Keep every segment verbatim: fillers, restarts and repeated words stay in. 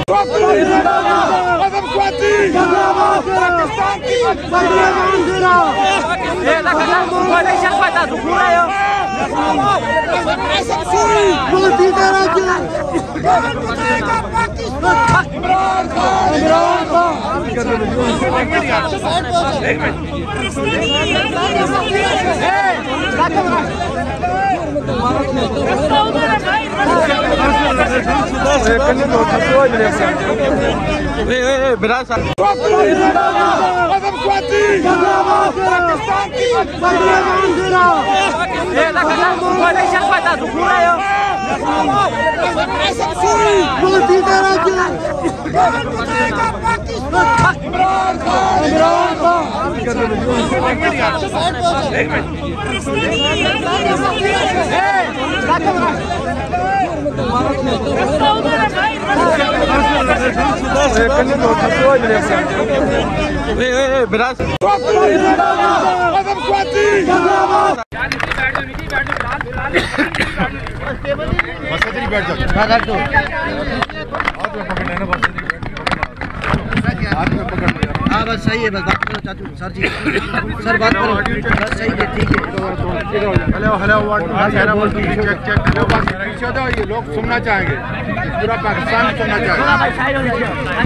हाँ बस सही है, बस बात करो चाचू सर जी, सर बात करो बस सही है, ठीक है। Hello hello check check hello बस पीछे दो, ये लोग सुनना चाहेंगे, पूरा पाकिस्तान सुनना चाहेंगे।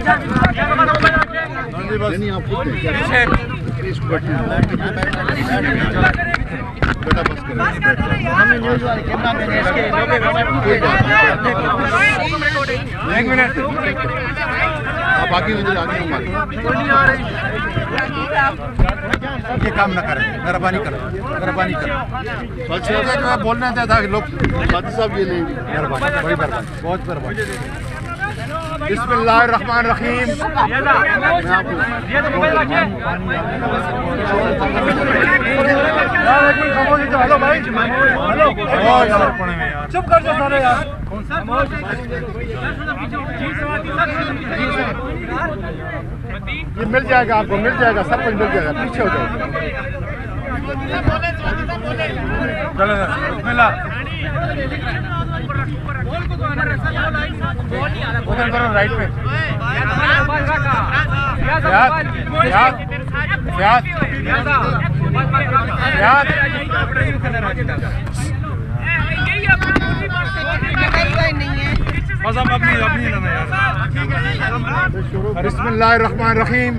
एक मिनट बाकी ये काम ना करें, मेहरबानी करें, मेहरबानी करें। जो है बोलना था कि लोग साहब ये नहीं, मेहरबानी, बड़ी मेहरबानी, बहुत मेहरबानी। बिस्मिल्लाहिर्रहमानिर्रहीम। हेलो भाई, हेलो चुप कर जाओ सारे यार। ये मिल जाएगा आपको, मिल जाएगा, सब कुछ मिल जाएगा, पीछे हो जाओ। चलो उधर करो राइट पे। बिस्मिल्लाहिर्रहमानिर्रहीम।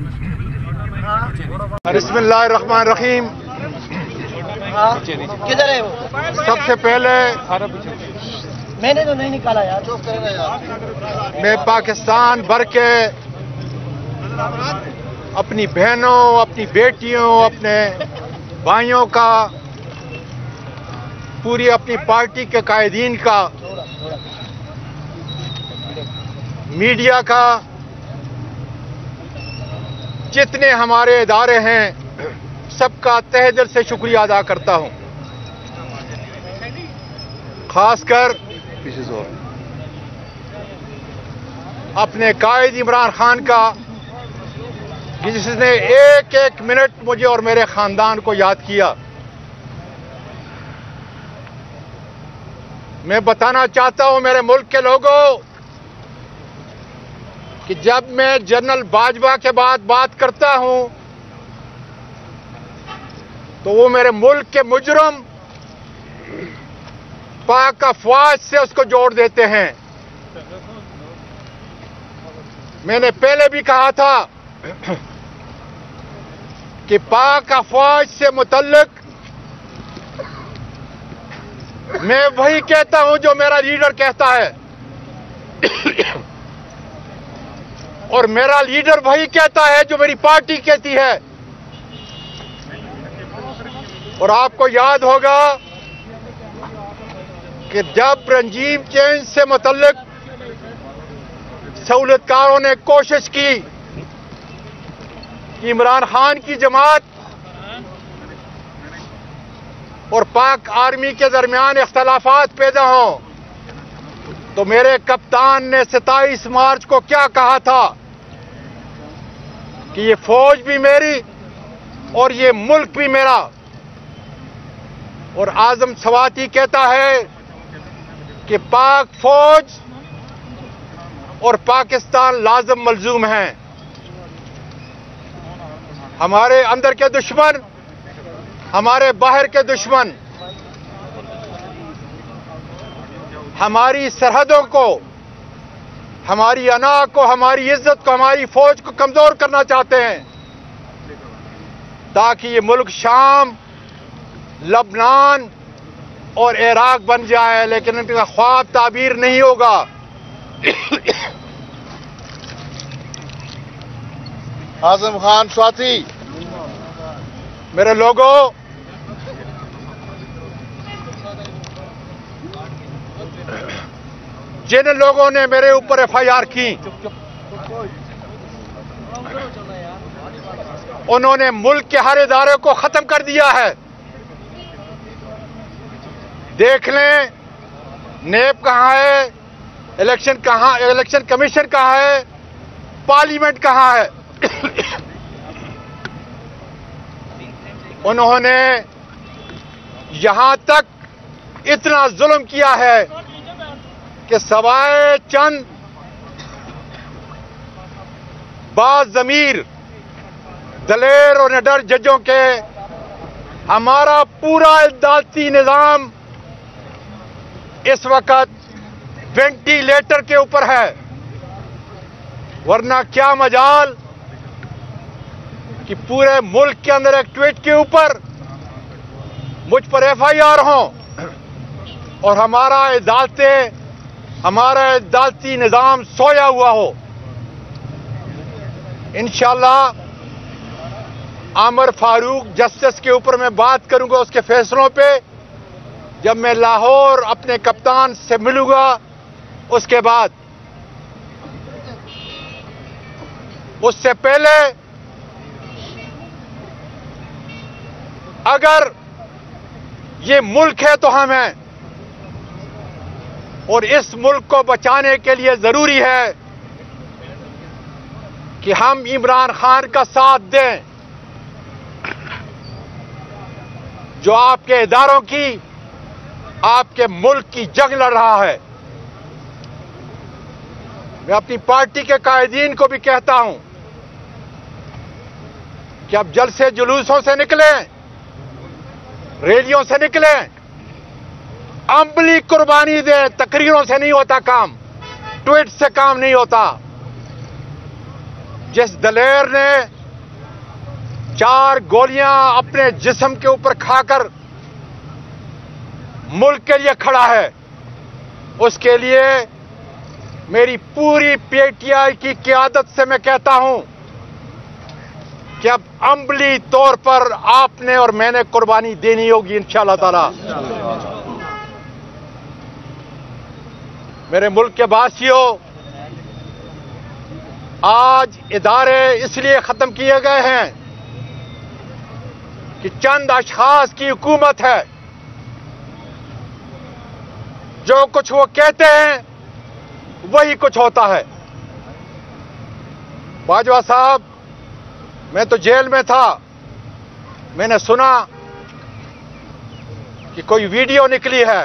बिस्मिल्लाहिर्रहमानिर्रहीम। किधर है वो? सबसे पहले मैंने तो नहीं निकाला यार, चुप करेगा यार। मैं पाकिस्तान भर के अपनी बहनों, अपनी बेटियों, अपने भाइयों का, पूरी अपनी पार्टी के कायदीन का, मीडिया का, जितने हमारे इदारे हैं, सबका तहे दिल से शुक्रिया अदा करता हूं। खासकर अपने कायद इमरान खान का, जिसने एक एक मिनट मुझे और मेरे खानदान को याद किया। मैं बताना चाहता हूं मेरे मुल्क के लोगों कि जब मैं जनरल बाजवा के बाद बात करता हूं तो वो मेरे मुल्क के मुजरम पाक अफवाज से उसको जोड़ देते हैं। मैंने पहले भी कहा था कि पाक अफवाज से मुतल्लिक मैं वही कहता हूं जो मेरा लीडर कहता है, और मेरा लीडर वही कहता है जो मेरी पार्टी कहती है। और आपको याद होगा कि जब रंजीम चेंज से मुतल्लिक सहूलतकारों ने कोशिश की कि इमरान खान की जमात और पाक आर्मी के दरमियान इख्तलाफात पैदा हों, तो मेरे कप्तान ने सत्ताईस मार्च को क्या कहा था कि ये फौज भी मेरी और ये मुल्क भी मेरा। और आजम सवाती कहता है कि पाक फौज और पाकिस्तान लाजम मलजूम हैं। हमारे अंदर के दुश्मन, हमारे बाहर के दुश्मन हमारी सरहदों को, हमारी अना को, हमारी इज्जत को, हमारी फौज को कमजोर करना चाहते हैं ताकि ये मुल्क शाम, लबनान और इराक बन जाए, लेकिन इनका ख्वाब ताबीर नहीं होगा। आजम खान स्वाति, मेरे लोगों, जिन लोगों ने मेरे ऊपर एफ आई आर की, उन्होंने मुल्क के हर इदारे को खत्म कर दिया है। देख लें, नेब कहां है, इलेक्शन कहां, इलेक्शन कमीशन कहां है, पार्लियामेंट कहां है। उन्होंने यहां तक इतना जुल्म किया है कि सवाए चंद बाज़मीर, दलेर और निडर जजों के हमारा पूरा अदालती निजाम इस वक्त वेंटिलेटर के ऊपर है। वरना क्या मजाल कि पूरे मुल्क के अंदर एक ट्वीट के ऊपर मुझ पर एफ आई आर हो और हमारा अदालतें, हमारा अदालती निजाम सोया हुआ हो। इंशाअल्लाह आमिर फारूक जस्टिस के ऊपर मैं बात करूंगा, उसके फैसलों पे, जब मैं लाहौर अपने कप्तान से मिलूंगा। उसके बाद, उससे पहले अगर ये मुल्क है तो हम हैं, और इस मुल्क को बचाने के लिए जरूरी है कि हम इमरान खान का साथ दें, जो आपके इदारों की, आपके मुल्क की जंग लड़ रहा है। मैं अपनी पार्टी के कायदीन को भी कहता हूं कि अब जलसे जुलूसों से निकलें, रैलियों से निकलें, अमली कुर्बानी दें। तकरीरों से नहीं होता काम, ट्वीट से काम नहीं होता। जिस दलेर ने चार गोलियां अपने जिस्म के ऊपर खाकर मुल्क के लिए खड़ा है, उसके लिए मेरी पूरी पीटीआई की क़यादत से मैं कहता हूं कि अब अमली तौर पर आपने और मैंने कुर्बानी देनी होगी इंशाअल्लाह ताला। मेरे मुल्क के वासियों, आज इदारे इसलिए खत्म किए गए हैं कि चंद अशखास की हुकूमत है। जो कुछ वो कहते हैं वही कुछ होता है। बाजवा साहब, मैं तो जेल में था, मैंने सुना कि कोई वीडियो निकली है।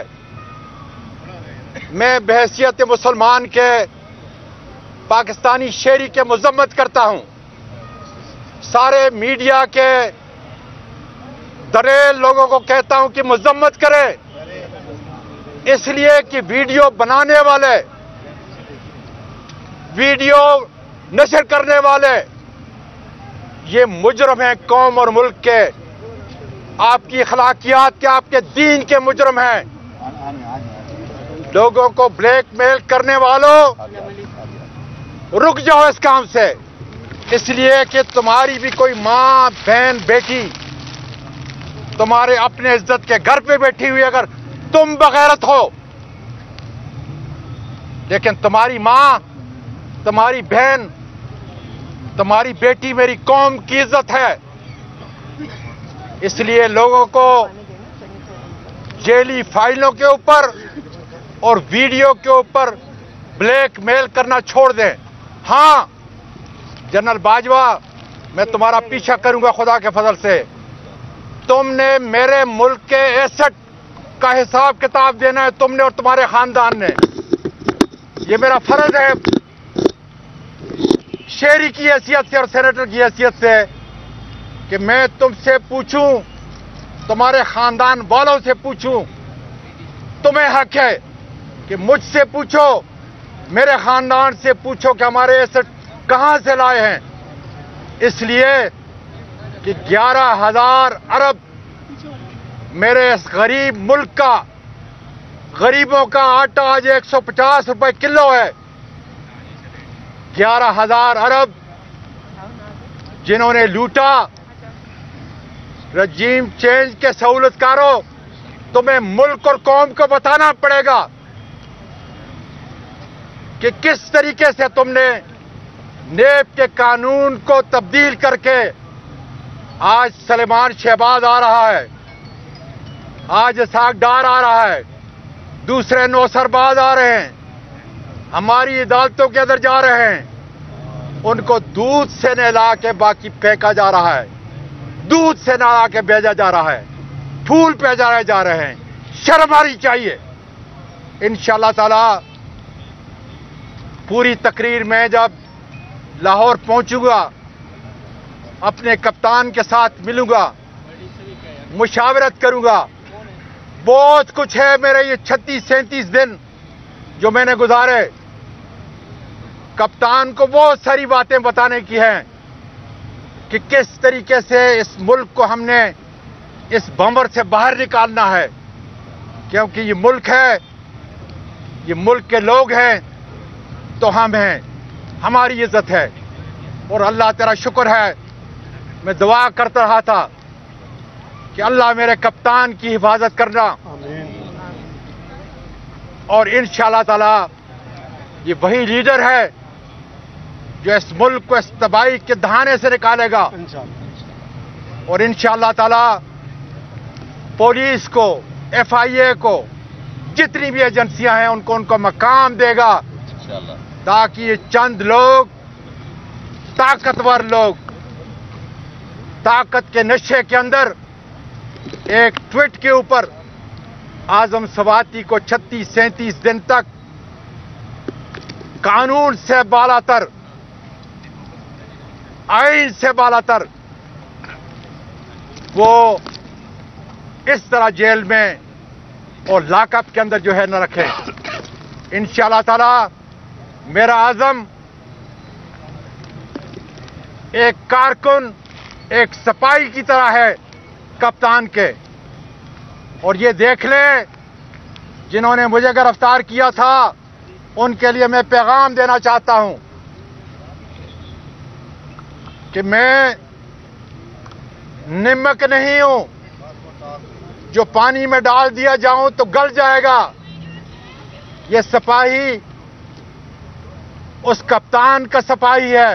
मैं बहैसियत मुसलमान के पाकिस्तानी शेरी के मजम्मत करता हूं। सारे मीडिया के दरेल लोगों को कहता हूं कि मजम्मत करें, इसलिए कि वीडियो बनाने वाले, वीडियो नशर करने वाले ये मुजरम हैं कौम और मुल्क के, आपकी अखलाकियात के, आपके दीन के मुजरम हैं। लोगों को ब्लैकमेल करने वालों, रुक जाओ इस काम से, इसलिए कि तुम्हारी भी कोई मां, बहन, बेटी तुम्हारे अपने इज्जत के घर पे बैठी हुई, अगर तुम बगैरत हो, लेकिन तुम्हारी मां, तुम्हारी बहन, तुम्हारी बेटी मेरी कौम की इज्जत है। इसलिए लोगों को जेली फाइलों के ऊपर और वीडियो के ऊपर ब्लैकमेल करना छोड़ दें। हां जनरल बाजवा, मैं तुम्हारा पीछा करूंगा खुदा के फजल से। तुमने मेरे मुल्क के एसेट का हिसाब किताब देना है, तुमने और तुम्हारे खानदान ने। ये मेरा फर्ज है शेरी की हैसियत से और सेनेटर की हैसियत से कि मैं तुमसे पूछूं, तुम्हारे खानदान वालों से पूछूं, तुम्हें हक है कि मुझसे पूछो, मेरे खानदान से पूछो कि हमारे एसेट कहां से लाए हैं। इसलिए कि ग्यारह हजार अरब मेरे इस गरीब मुल्क का, गरीबों का आटा आज एक सौ पचास रुपए किलो है। ग्यारह हजार अरब जिन्होंने लूटा, रजीम चेंज के सहूलतकारों, तुम्हें मुल्क और कौम को बताना पड़ेगा कि किस तरीके से तुमने नेब के कानून को तब्दील करके आज सलेमान शहबाज आ रहा है, आज इसाक डार आ रहा है, दूसरे नौसरबाज आ रहे हैं, हमारी अदालतों के अंदर जा रहे हैं, उनको दूध से नहला के बाकी फेंका जा रहा है, दूध से नहला के भेजा जा रहा है, फूल भेजाए जा रहे हैं। शर्म आनी चाहिए। इंशाअल्लाह ताला पूरी तकरीर में जब लाहौर पहुंचूंगा, अपने कप्तान के साथ मिलूंगा, मुशावरत करूंगा। बहुत कुछ है मेरे ये छत्तीस सैंतीस दिन जो मैंने गुजारे, कप्तान को बहुत सारी बातें बताने की हैं कि किस तरीके से इस मुल्क को हमने इस बंबर से बाहर निकालना है, क्योंकि ये मुल्क है, ये मुल्क के लोग हैं तो हम हैं, हमारी इज्जत है। और अल्लाह तेरा शुक्र है, मैं दुआ करता रहा था कि अल्लाह मेरे कप्तान की हिफाजत करना, और इंशाअल्लाह ताला ये वही लीडर है जो इस मुल्क को इस तबाही के दहाने से निकालेगा। और इंशाअल्लाह ताला पुलिस को, एफ आई ए को, जितनी भी एजेंसियां हैं उनको उनको मकाम देगा, ताकि ये चंद लोग, ताकतवर लोग, ताकत के नशे के अंदर एक ट्वीट के ऊपर आजम सवाती को छत्तीस सैंतीस दिन तक कानून से बालातर, आईन से बालातर वो इस तरह जेल में और लॉकअप के अंदर जो है न रखें। इंशाअल्लाह ताला मेरा आज़म एक कारकुन, एक सिपाही की तरह है कप्तान के। और ये देख ले, जिन्होंने मुझे गिरफ्तार किया था उनके लिए मैं पैगाम देना चाहता हूं कि मैं निमक नहीं हूं जो पानी में डाल दिया जाऊं तो गल जाएगा। ये सिपाही उस कप्तान का सिपाही है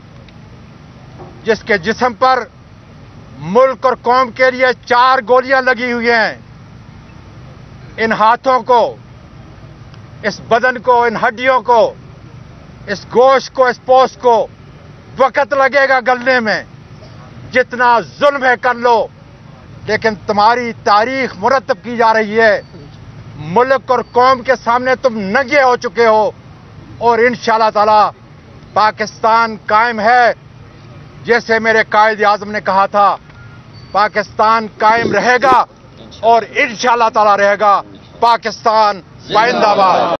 जिसके जिस्म पर मुल्क और कौम के लिए चार गोलियां लगी हुई हैं। इन हाथों को, इस बदन को, इन हड्डियों को, इस गोश्त को, इस पोस्ट को वक्त लगेगा गलने में। जितना जुल्म है कर लो, लेकिन तुम्हारी तारीख मुरतब की जा रही है। मुल्क और कौम के सामने तुम नंगे हो चुके हो, और इंशाअल्लाह ताला पाकिस्तान कायम है। जैसे मेरे कायद आज़म ने कहा था, पाकिस्तान कायम रहेगा और इंशाअल्लाह ताला रहेगा। पाकिस्तान जिंदाबाद।